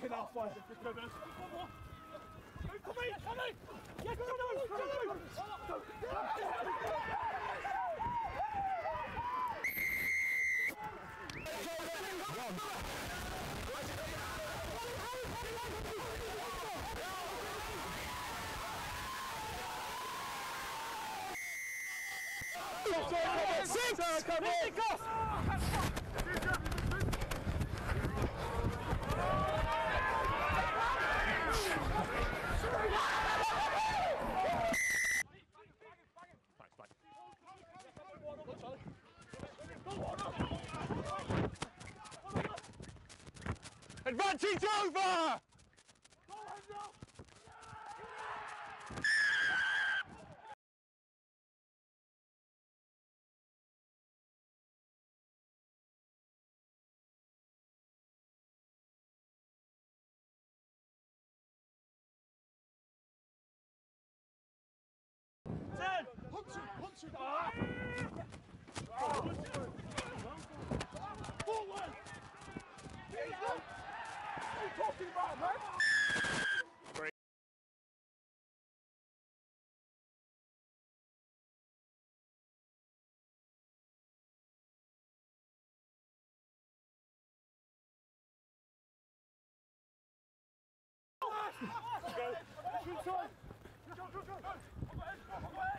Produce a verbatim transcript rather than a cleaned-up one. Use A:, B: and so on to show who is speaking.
A: fucking hell, fire. Come on, come in, come in! Yes, go, go, go, Six! Come on! Advantage over! Ten! Punch it! Punch it! Ah! Forward! What are you talking about, man? Go! Go, go, go!